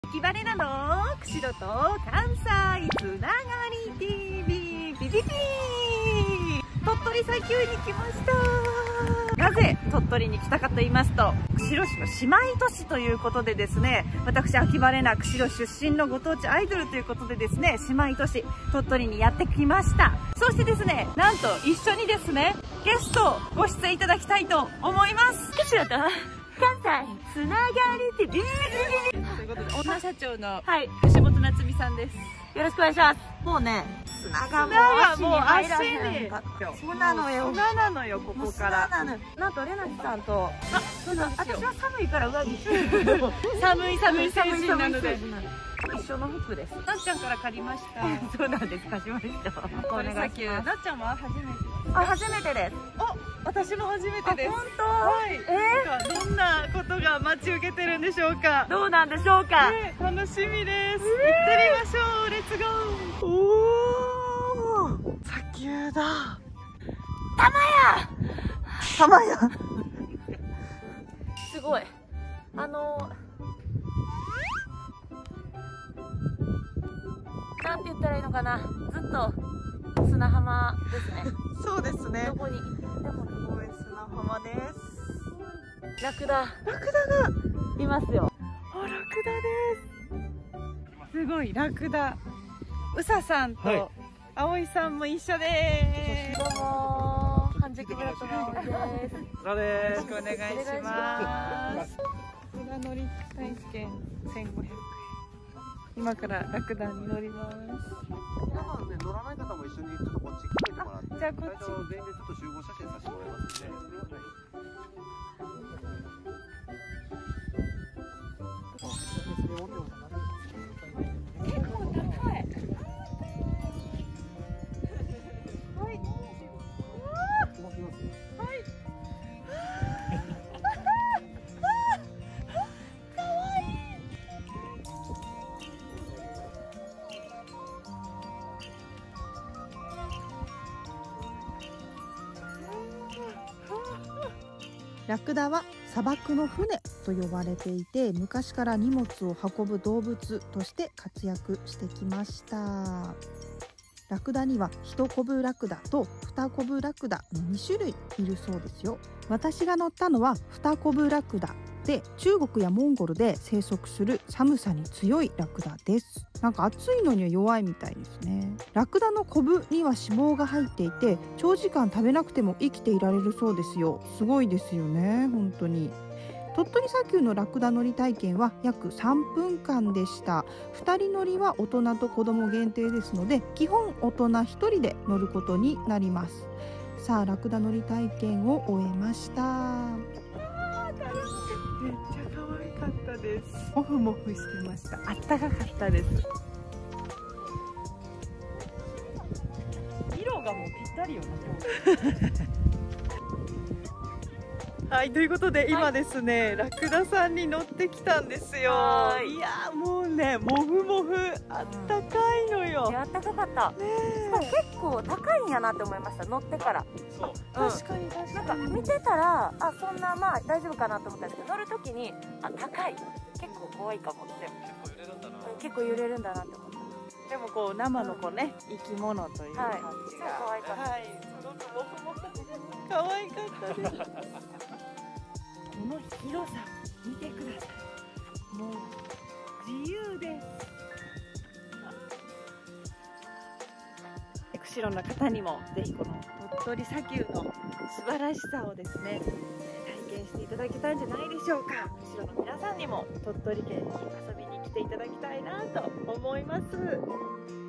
秋晴れなの釧路と関西つながり TV ピピピー、鳥取砂丘に来ました。なぜ鳥取に来たかと言いますと、釧路市の姉妹都市ということでですね、私秋晴れな釧路出身のご当地アイドルということでですね、姉妹都市鳥取にやってきました。そしてですね、なんと一緒にですね、ゲストご出演いただきたいと思います。釧路と関西つながり TV ということで、女社長の吉本夏美さんです。 よろしくお願いします。もうね、砂がもう足に入らへんかった。そうなのよ。 砂なのよ、ここから。 なんとレナチさんと、 そうなんですよ。 私は寒いから上着してるけど、 寒い精神なので。 一緒の服です。 なっちゃんから借りました。 そうなんです。貸しました。 お願いします。なっちゃんは初めてです。 あ、初めてです。 私も初めてです。 本当？ はい。どんなことが待ち受けてるんでしょうか。 どうなんでしょうか。 楽しみです。行ってみましょう。レッツゴー。おお。砂丘だ。 玉や。すごい。なんて言ったらいいのかな。ずっと砂浜ですね。 そうですね。 どこに行っても砂浜です。 ラクダがいますよ。 ラクダです。すごい、ラクダ。うささんと葵さんも一緒です。 どうも半熟ブラッドのです。 よろしくお願いします。ラクダ乗り体験1500円。今からラクダに乗ります。 皆さんね、乗らない方も一緒にちょっとこっち来てもらって、 じゃあこっち全員でちょっと集合写真させてもらいますんで。 結構高い。はい。 ラクダは砂漠の船と呼ばれていて、昔から荷物を運ぶ動物として活躍してきました。ラクダには一コブラクダと二コブラクダの2種類いるそうですよ。私が乗ったのは二コブラクダで、中国やモンゴルで生息する寒さに強いラクダです。なんか暑いのには弱いみたいですね。ラクダのコブには脂肪が入っていて、長時間食べなくても生きていられるそうですよ。すごいですよね、本当に。鳥取砂丘のラクダ乗り体験は約3分間でした。2人乗りは大人と子供限定ですので、基本大人1人で乗ることになります。さあ、ラクダ乗り体験を終えました。 めっちゃ可愛かったです。モフモフしてました。あったかかったです。色がもうぴったりよな。はい、ということで今ですね、ラクダさんに乗ってきたんですよ。いやもうね、モフモフあったかいのよ。 あったかかった。結構高いんやなって思いました。乗ってから。 そう。 確かに確かに。 なんか見てたら、そんなまあ大丈夫かなと思ったんですけど、乗るときに高い。結構怖いかもって。結構揺れるんだなって思った。 でもこう生のね、生き物という感じが、 可愛かった。 はい、すごくモフモフ可愛かったです。この広さ見てください。もう自由です。釧路の方にもぜひこの鳥取砂丘の素晴らしさをですね、体験していただけたんじゃないでしょうか。釧路の皆さんにも鳥取県に遊びに来ていただきたいなと思います。